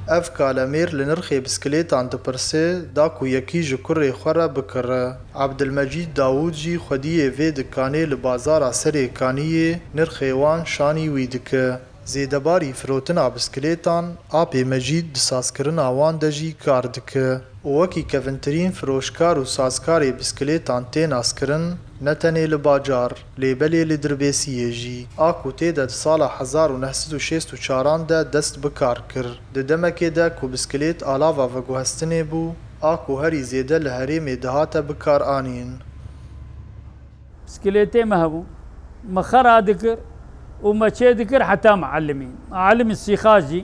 اف کالمیر لنرخی بسکلیتان دپرسه دا کو یکی جکر خوره بکره. عبدالمجید داوود جی خودی وی دکانه لبازار سر کانیه نرخی وان شانی ویدکه. زیدباری فروتنا بسکلیتان آپی مجید دسازکرن آوان دجی کار دکه. وکی کونترین فروشکار و سازکاری بسکلیتان تین اسکرن نتنه لباجار لیبلی لدربیسیه جی آکو تیده سال 1964 ده دست بکار کر. ده دمکه ده کو بسکلیت آلاوا و گوهستنه بو آکو هری زیده لحریم دهات بکار آنین. بسكليتي ما هبو مخرا ذكر وما شي ذكر حتى معلمين معلم السيخاجي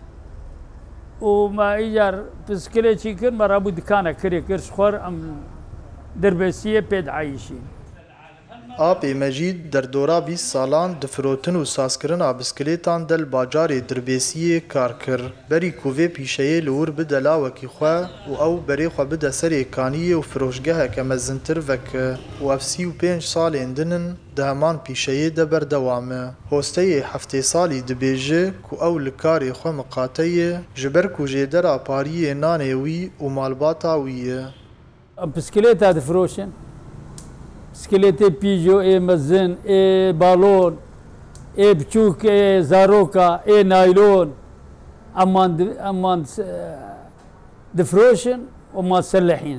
وما ايجار بسكليتي كر مرابو دكانه كري كرش خور ام دربسيه بيد عايشين. آپی مجید در دورا 20 سالان دفروتن و سازکرن بسکلیتان دل باجار دربیسیه کار کر. بری کووه پیشه لور بده لاوکی خواه و او بری خواه بده سر کانیه و فروشگاه که مزنتر وکه و اف 35 سال اندنن ده همان پیشه ده بردوامه. هسته هفته سالی دبیجه که او لکاری خواه مقاطعه جبر که جیدر آپاری نانه وی و مالباتا ویه. بسكليتها دفروشن بسكليتي بيجو اي مزن اي بالون اي بچوك اي زاروكا اي نايلون امان دفروشن وما سلحين.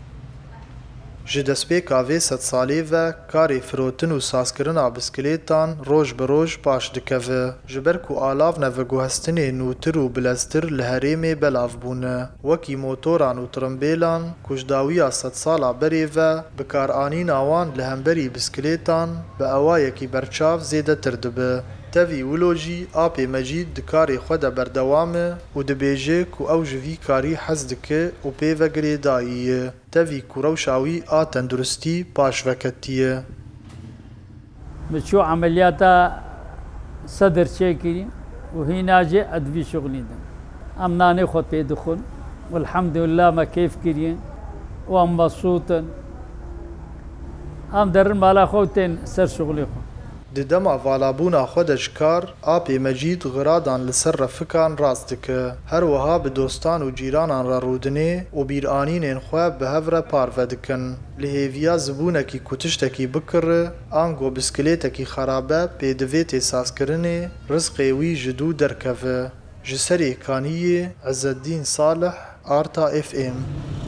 جدسپی کاوی 100 سالی و کاری فروتن و سازکرن بسکلیتان روش بروش پاش دکوه. جبر کو آلاو نوگوهستن نوتر و بلستر لحریم بلاف بونه. وکی موتوران و ترمبیلان کجداوی 100 سالا بری و بکار آنین آوان لهمبری بسکلیتان به اوایکی برچاف زیده تردبه. تاوی ولوجی آپی مجید دکاری خود بردوامه و دبیجه کو او جوی کاری حز دکه و پی وگری داییه. تاوی کو روشاوی تندرستی پاش وکتیه. بشو عملياتا صدر شيكي وهي ناجي ادبي شغلي ده. ام ناني خود بيدخل والحمد لله ما كيف كريين وام مبسوطن. ام درن مالا خوتين سر شغلي خو. ددما والابونا خودش کار آپی مجید غرادان لسر رفکان راست دکه. هر وها به دوستان و جیرانان را رودنه و بیرانین خواه به هفره پارو دکن. لحیویا زبونکی کتشتکی بکره آنگو بسکلیتکی خرابه پیدویت احساس کرنه رزقی وی جدو درکوه. جسری کانیه عزالدین صالح آرتا FM